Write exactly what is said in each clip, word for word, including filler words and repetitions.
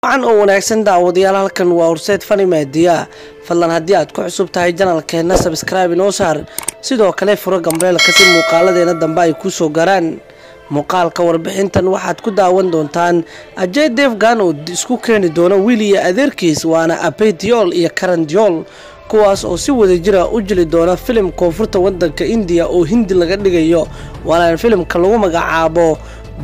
waxaan oo wanaagsan daawadayaal halkan waa horseed fani media fadlan haddii aad ku cusub tahay channelkeena subscribe inoo saar sidoo kale furo gambeelka si muuqaaladeena dambe ay ku soo garaan muuqaalka warbixintan waxaad ku daawan doontaan Ajay Devgan oo isku keeni doona wiil iyo adeerkiis waana Abhay Deol iyo Karan Deol kuwaas oo si wada jira u jili doona filim koonfurta wadanka India oo Hindi laga dhigayo waana filimka lagu magacaabo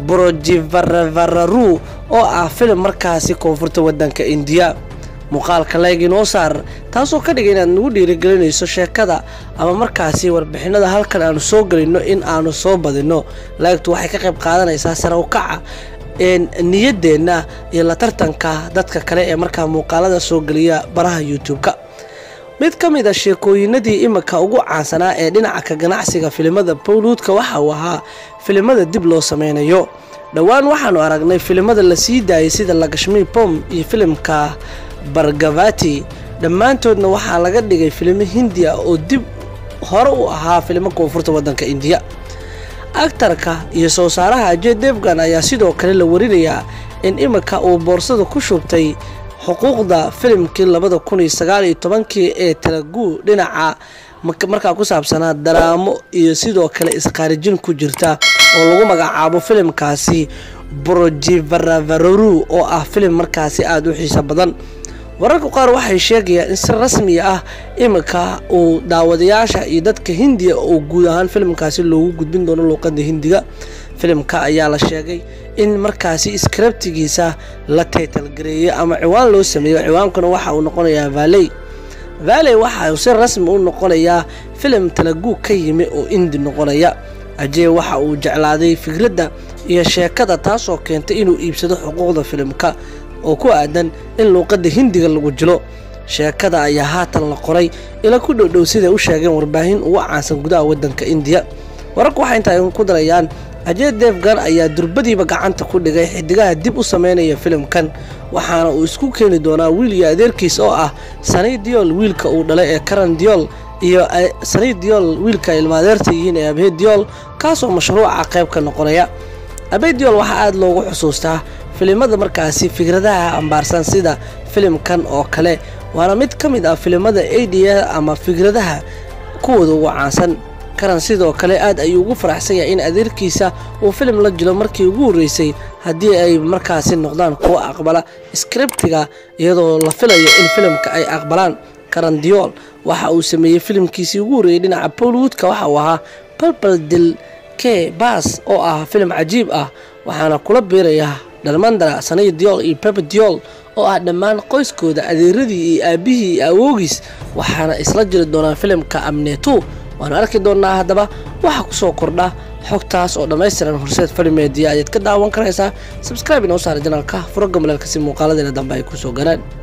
Brojivaravaru oo ah filim markaasi koonfurta wadanka India muuqaalka like inoo saar taasoo ka dhigay inaad nagu dhiirigelinayso sheekada ama markaasi warbixinada halkan aanu soo galino in aanu soo badino like waxay ka qayb qaadanaysaa sare u kaca in niyadeena iyo la tartanka dadka kale ee markaa muuqaalada soo galiya baraha YouTube-ka mid kamid ah sheekooyinadii imika ugu caansanaa ee dhinaca ka ganacsiga filimada Bollywood-ka waxa uu ahaa filimada dib loo sameynayo dhawaan waxaanu aragnay filimada la sii daayay sida Lakshmi Pom iyo filimka Bhargavati dhammaantoodna waxaa laga dhigay filimo Hindi ah oo dib hore u ahaa filimo koonfurta wadanka India aktarka iyo soo saaraha Ajay Devgan ayaa sidoo kale la warinayaa in imika uu boorsada ku shubtay xuquuqda filimkii labada kun iyo sagaal iyo tobankii ee Telugu dhinaca markaa ku saabsanaa daraamo iyo sidoo kale isqaarijin ku jirta oo lagu magacaabo filimkaasi Brojivaravaru oo ah filim markaasi aad u xiiso badan wararka qaar waxay sheegayaan in si rasmi ah imika uu daawadayaasha iyo dadka Hindiya oo guud ahaan filimkaasi loogu gudbin doono luqadda Hindiga filimka ayaa la sheegay in markaasi scriptigiisa la title gareeyay ama ciwaan loo sameeyay ciwaankuna waxa uu noqonayaa Valley Valley waxa uu si rasmi u noqonayaa filim Telugu ka yimi oo Hindi noqonaya Ajay waxa uu jeclaaday fikradda iyo sheekada taasoo keentay inuu iibsado xuquuqda filimka oo ku aadan in luqadda Hindiga lagu jilo sheekada ayaa haatan la qoray ila ku dhow sida uu sheegay warbaahin ugu caansan gudaha wadanka India wararku waxa inta ay ku darayaan Ajay Devgan ayaa durbadiiba gacanta ku dhigay xidigaha dib u sameynaya filimkan waxaana uu isku keeni doonaa wiil iyo adeerkiis oo ah Sunny Deol wiilka uu dhalay ee Karan Deol iyo Sunny Deol wiilka ilmaadeerta yihiin ee Abhay Deol kaasoo mashruuca qayb ka noqonaya Abhay Deol waxa aad loogu xusuustaa filimada markaasi fikradaha ambaarsan sida filimkan oo kale waana mid kamid ah filimada idea ama fikradaha kuwada ugu caansan Karan sidoo kale aad ayuu ugu faraxsan yahay in adeerkiisa uu filim la jilo markii ugu horeysay hadii ay markaasi noqdaan kuwa aqbala scriptiga iyadoo la filayo in filimka ay aqbalaan Karan Deol waxa uu sameeyay filimkiisii ugu horeeyay dhinaca Bollywood-ka waxa uu ahaa Purple Dil Ke Bas oo ah filim cajiib ah waxaana kula biiraya Dharmendra Sunny Deol iyo Abhay Deol oo ah dhammaan qoyskooda adeeradii iyo aabihii iyo awoogiis waxaana isla jiri doonaa filimka Amnetu waan arki doonaa hadaba waxa ku soo kordha xogtaas oo dhameystiran horseed fani media ayaad ka daawan karaysaa subscribe inoo saar channelka furo gambeelka si muuqaaladeena dambe ay ku soo garaan